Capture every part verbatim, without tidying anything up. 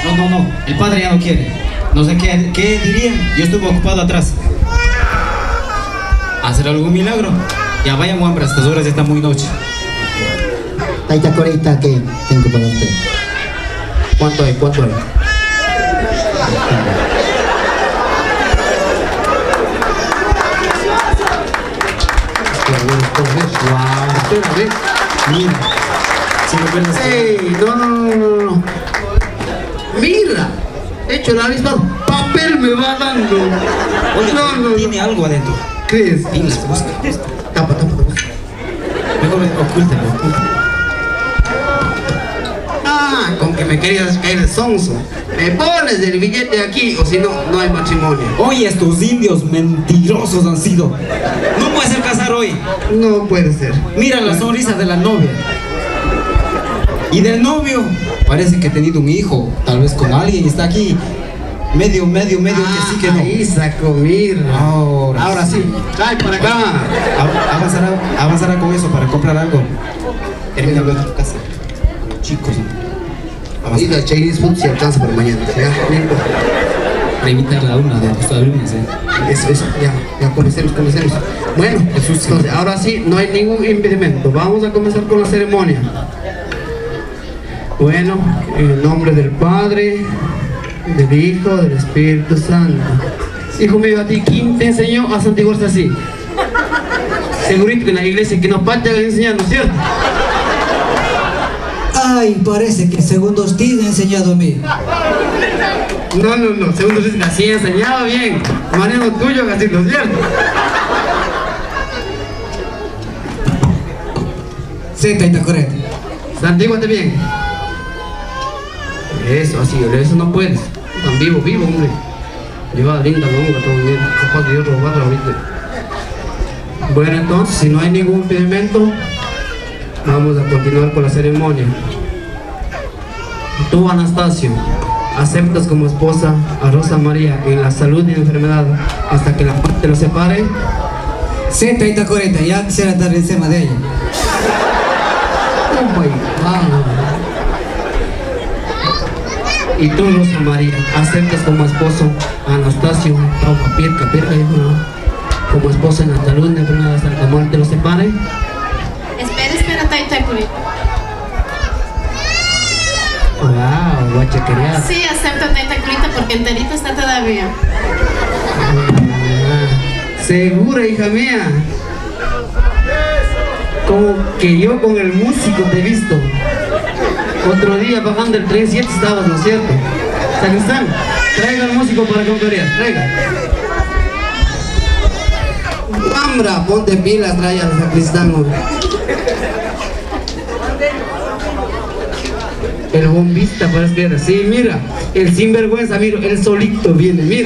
No, no, no, el padre ya no quiere. No sé qué, qué dirían. Yo estuve ocupado atrás. ¿Hacer algún milagro? Ya vayan, hombres, estas horas ya está muy noche. Taita Corita, que tengo para usted. ¿Cuánto hay? ¿Cuánto hay? Wow, espera, ¿ves? Mira, si me acuerdas. ¡Ey! No, no, no, no, no. Mira, he hecho la misma. Papel me va dando. Oye, no, no, tiene no. algo adentro. ¿Qué es? Dime, busca. Tapa, tapa, tapa. Mejor ocúltalo, ocúltalo. Ah, con que me querías caer el sonso. Me pones el billete aquí, o si no, no hay matrimonio. Oye, estos indios mentirosos han sido. No puede ser casar hoy. No puede ser. Mira la sonrisa de la novia. Y del novio. Parece que ha tenido un hijo, tal vez con alguien, y está aquí. Medio, medio, medio, Ah, que sí, que no. ahí sacó, mira. Ahora, Ahora sí. Trae para acá. Av- Avanzará, avanzará con eso para comprar algo. Termina luego en tu casa. Chicos, Y la Chinese food se alcanza para mañana. Ya, bien. para invitar a una de tus alumnas, ¿eh? Eso, eso, ya, ya comencemos, comencemos. Bueno, Jesús, entonces, ahora sí, no hay ningún impedimento. Vamos a comenzar con la ceremonia. Bueno, en el nombre del Padre, del Hijo, del Espíritu Santo. Hijo mío, a ti, ¿quién te enseñó a santiguarse así? Segurito que en la iglesia que nos falta enseñando, ¿cierto? Ay, parece que segundo usted ha enseñado a mí. No, no, no, segundo usted así enseñaba bien. Mariano tuyo, Gastito, ¿cierto? Sí, Taita Corita. Santíguate bien. Eso, así, eso no puedes. Tan vivo, vivo, hombre. Lleva linda longa, todo bien. Capaz de Dios robarla ahorita. Bueno, entonces, si no hay ningún impedimento, vamos a continuar con la ceremonia. Tú, Anastasio, aceptas como esposa a Rosa María en la salud y enfermedad hasta que la muerte los separe. Sí, Taita Corita, ya quisiera estar encima de ella. Oh my God. Y tú, Rosa María, aceptas como esposo a Anastasio, Taupa, Pirca, Pirca, hijo, ¿no? Como esposo en la salud y enfermedad hasta que la muerte los separe. Espera, espera, Taita Corita. Wow, guachaquería. Sí, acepto Taita Corita porque enterito está todavía. Ah, segura, hija mía. Como que yo con el músico te he visto. Otro día bajando el tren siete estabas, ¿no es cierto? Sacristán, traiga al músico para conferir, traiga. Mambra, ponte pilas, trae al sacristán. Hombre. El bombista parece que era, sí, mira, el sinvergüenza, mira, el solito viene, mira.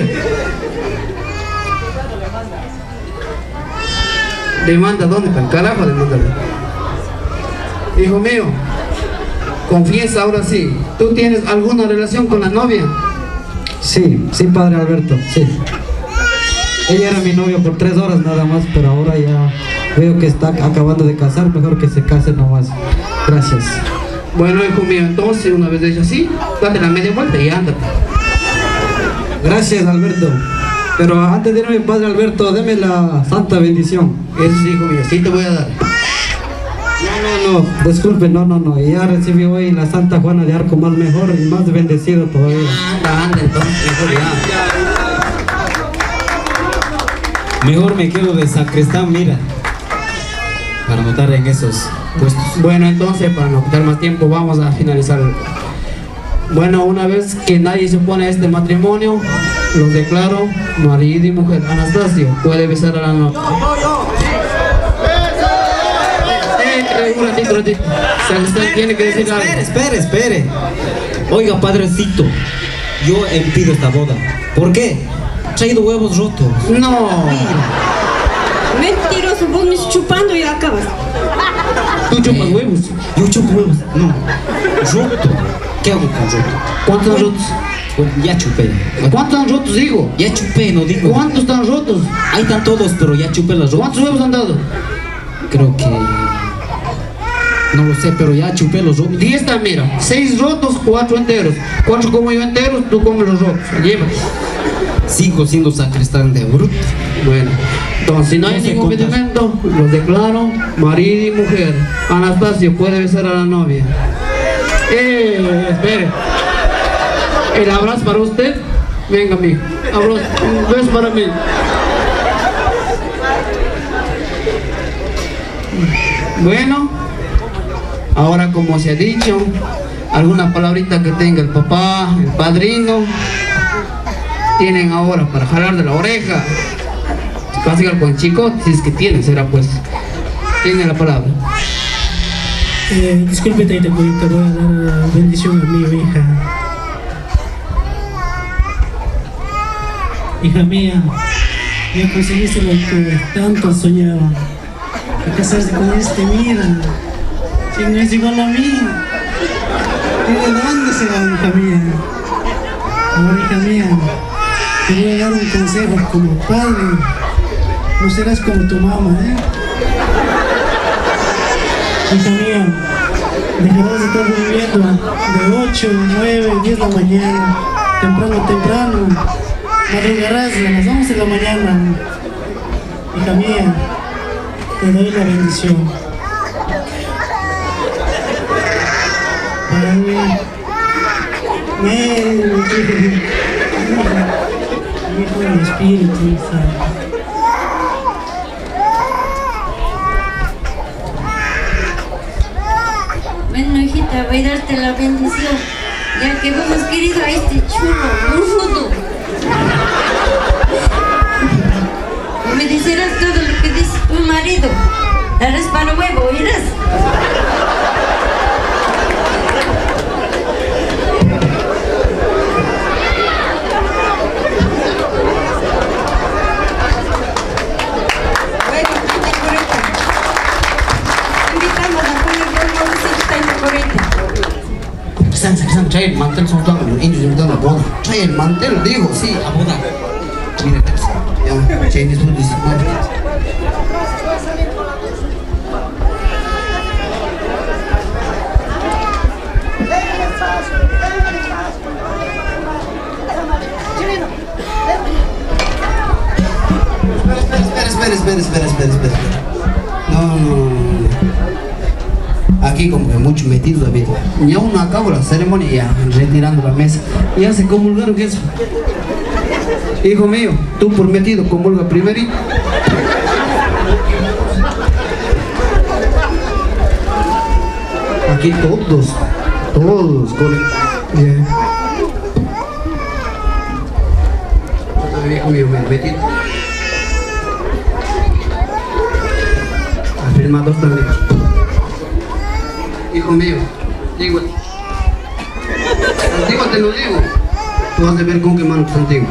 Demanda, ¿dónde está el carajo? Demanda. Hijo mío, confiesa ahora sí, ¿tú tienes alguna relación con la novia? Sí, sí, padre Alberto, sí. Ella era mi novia por tres horas nada más, pero ahora ya veo que está acabando de casar, mejor que se case nomás. Gracias. Bueno, hijo mío, entonces una vez hecho así, date la media vuelta y ándate. Gracias, Alberto. Pero antes de irme, padre Alberto, deme la santa bendición. Eso sí, hijo mío, sí te voy a dar. No, no, no, disculpe, no, no, no. Ya recibí hoy la Santa Juana de Arco más mejor y más bendecido todavía. Anda, anda, entonces, hijo ya. Mejor me quedo de sacristán, mira. Para anotar en esos puestos. Bueno, entonces, para no quitar más tiempo, vamos a finalizar. Bueno, una vez que nadie se opone a este matrimonio, los declaro marido y mujer. Anastasio, puede besar a la novia. Eh, un ratito, un ratito. Sacristán tiene que decir algo. Espere, espere, espere. Oiga, padrecito, yo impido esta boda. ¿Por qué? Ha traído huevos rotos. No. Mentiroso, vos me estás chupando y acabas. ¿Tú chupas huevos? Yo chupo huevos. No. Roto. ¿Qué hago con roto? ¿Cuántos han rotos? Bueno, ya chupé. ¿Cuántos han rotos, digo? Ya chupé, no digo. ¿Cuántos están rotos? Ahí están todos, pero ya chupé las rotas. ¿Cuántos huevos han dado? Creo que... No lo sé, pero ya chupé los rotos. diez está, mira, seis rotos, cuatro enteros. Cuatro como yo enteros, tú comes los rotos. Llévate. Sigo siendo sacristán de bruto. Bueno, entonces si no hay No sé ningún contar. impedimento, los declaro marido y mujer. Anastasio puede besar a la novia. Eh, espere. El abrazo para usted. Venga, mijo. Abrazo. Un beso para mí. Bueno, ahora como se ha dicho, alguna palabrita que tenga el papá, el padrino, tienen ahora para jalar de la oreja. Casi con el chico, si es que tiene, será pues. Tiene la palabra. Eh, disculpe, Taita Curita, voy a dar la bendición a mi hija. Hija mía, ya conseguiste lo que tanto soñaba. Te casaste con este, mira. Si no es igual a mí, ¿y de dónde se va, hija mía? Ahora, hija mía, te voy a dar un consejo como padre. No serás como tu mamá, ¿eh? Hija mía, dejarás de estar durmiendo de ocho, nueve, diez de la mañana, temprano, temprano. Madrugarás a las once de la mañana. Hija mía, te doy la bendición. Para mí, ven, hijo del Espíritu Santo. Bueno, hijita, voy a darte la bendición, ya que vos has querido a este chulo, rudo. Me dicerás todo lo que dice tu marido. Darás para huevo, ¿oirás? Bueno, Taita Curita, invitamos a poner dos bolsitas Taita Curita. San, San, trae el mantel, son todos los indios invitando a boda. Trae el mantel, digo, sí, a boda. Mira, ya, trae mis puntos. Espera, espera, espera, espera, espera, espera. No, no, no, no. Aquí como que mucho metido David. Y aún no acabo la ceremonia ya, retirando la mesa. Ya se comulgaron que eso. Hijo mío, tú por metido comulga primerito. Aquí todos, todos con el... Bien. Hijo mío, metido. Afirmados también. Hijo mío, digo, contigo te lo digo, tú has de ver con qué mano contigo.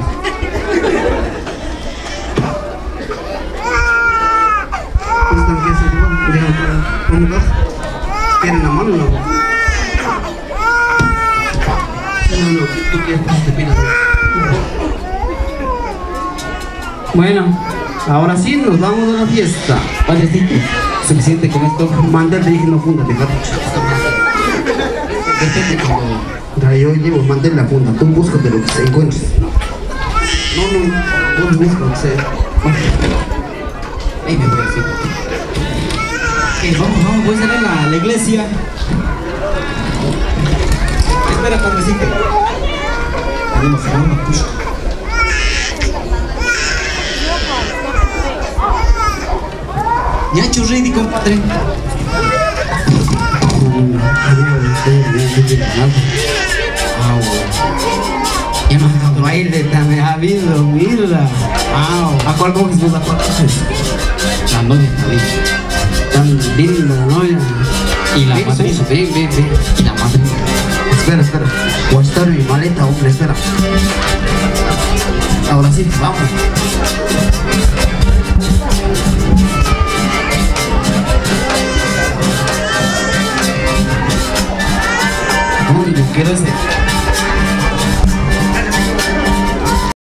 ¿Están qué se digo? ¿Cómo vas? ¿Quieren la mano o no? No, no, tú quieres que te pidas. Bueno, ahora sí nos vamos a la fiesta. Padrecito, suficiente con esto. Mandar te dije no funda, dejate. Depende cuando... Ya, yo llevo mantel la funda, tú búscate lo que se encuentres. No, no, no busca lo que sea. Bueno, ahí me voy a decir. Ok, vamos, vamos, voy a salir a la, la iglesia. Espera, padrecito. Venimos a una push. Ya he hecho ready, compadre. Ah, ya no has Baile también ha habido, mira. Ah, ¿A cuál coges vos? ¿A cuál coges? la novia está bien. Tan linda la novia. Y la Bien, madrina. Bien, bien, bien. Y la madrina. Espera, espera. Voy a estar en mi maleta, hombre, espera. Ahora sí, vamos. Uy, yo quiero ese